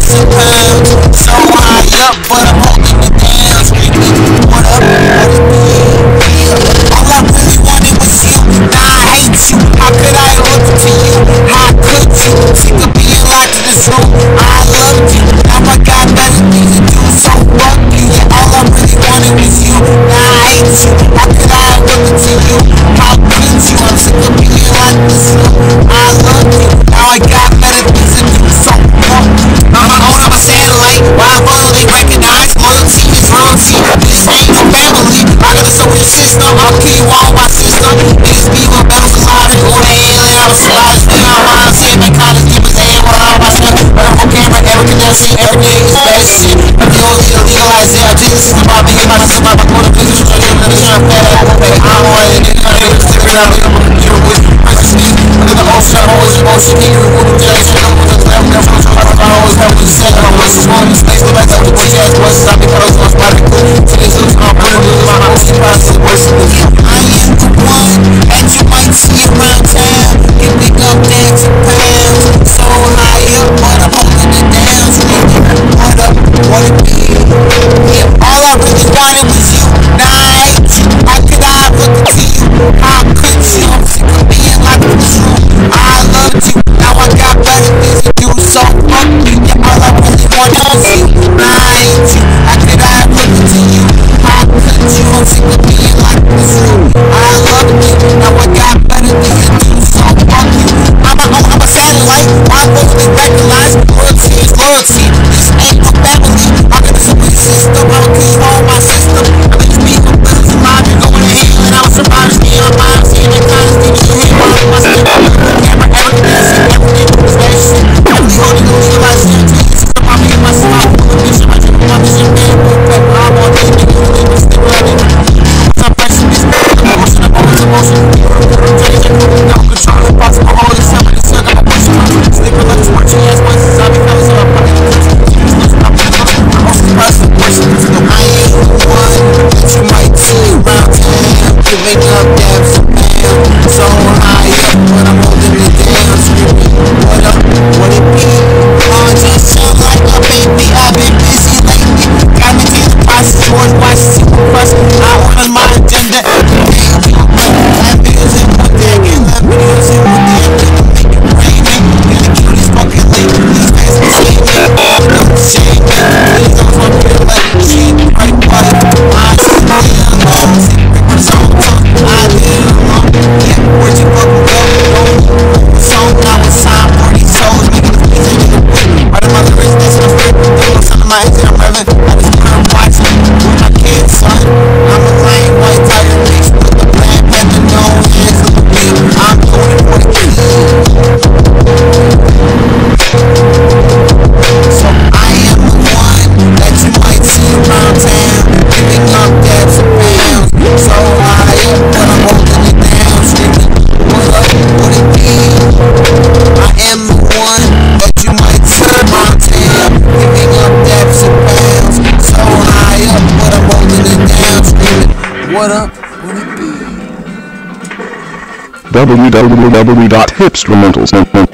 dabs and pounds. So high up, but I'm holding it down. Screaming, what up? What it be? Yeah. All I really wanted was you. Now I hate you. How could I look to you? How could you? Sick of being locked in this room. I loved you. Now I got better things to do. So fuck you. Yeah, all I really wanted was you. Now I hate you. How could I look to you? How could you? I'm sick of being locked in this room. I loved you. Now I got better things to do. So fuck you. On my own, I'm a satellite. Why I follow, they recognize loyalty is royalty. This ain't no family. I got this over system. I'll kill you all my system. Niggas be with bells alive and go to hell and I'm surprised. Then I'm on saying my college niggas ain't what I'm watching. But I'm on camera, every connection, every day is bad shit. I'm the only legalize it. I just listen to my big man. I said my motivation. I'm trying to fat out. I'm on it. Niggas figuring out I'm gonna deal with purchasing. Look at the ocean, always emotion. He grew with the judge. I'm gonna clap. I always have to say I'm always small. Space go back up to what you ask questions. I be close to my body. To this looks I'm putting it in my ocean process. I am the one that you might see around town. You pick up bags and pounds. So high up, but I'm holding it down. Screaming, what up, what it be? Yeah, all I really wanted was you. Now I hate you. How could I look to you? How could you? I'm sick of being locked in this room. I loved you. Now I got better things to do. So fuck you. Yeah, all I really wanted was you. Now I hate you. How could I look to you? How could you? I'm sick of being locked in this room. I loved you. Now I got better things to do. So fuck you. I'm a satellite. Why won't they recognize loyalty is loyalty? This ain't no family. I got this away system. I'll kill you all my system. I let you be with bills alive and going to hell and I'm surprised. Stay on mine. Seeing that kind of thing. You hate my system. Camera, everything is that shit. I'm the only legalize it. System, I'm in my spot. My vision, man. I'm on this nigga. Niggas still running. I'm pressing this emotion. I'm always emotion. I'm controlling possible. All this time. I'm a push. Sleeping like this watching ass voices. I'll be coming so I'm fucking I'm most surprised with questions. I ain't the one that you might see around town. Giving up dabs and pounds. So high up, but I'm holding it down. Screaming, what up, what it be? Just sound like a baby. I've been busy lately. Got me to the process. George Washington Plus. I on my agenda every day. Have videos in one day. Get love videos in one day. Make it rain. Get the cuties fucking late. These guys are saying it. Don't shame me. Please don't fuck me like shit. Right, buddy. I see me alone. Secret was on top. I did it alone. Yeah, where'd you fucking go? Song now it's time for these souls. Making the music in the whip. Right on my lyrics, that's my flip. Don't know something my engine, I'm revving. I just can't watch it with my kids, son. I'm a lame white tiger mixed with the black pepper, no hands of the beat. I'm doing it for the kids. So I am the one that you might see around town. Giving up dabs and pounds. So high up, but I'm holding it down. Screaming, what up, what it be? I am the one that you might see around town. Giving up dabs and pounds. So high up, but I'm holding it down. Screaming, what up, what it be? www.hipstrumentals